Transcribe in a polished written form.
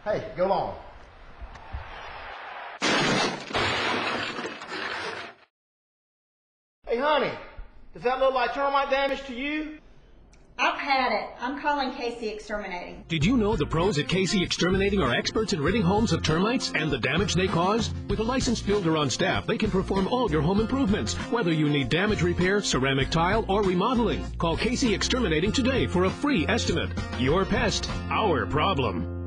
Hey, go on. Hey, honey, does that look like termite damage to you? I've had it. I'm calling Cayce Exterminating. Did you know the pros at Cayce Exterminating are experts in ridding homes of termites and the damage they cause? With a licensed builder on staff, they can perform all your home improvements, whether you need damage repair, ceramic tile, or remodeling. Call Cayce Exterminating today for a free estimate. Your pest, our problem.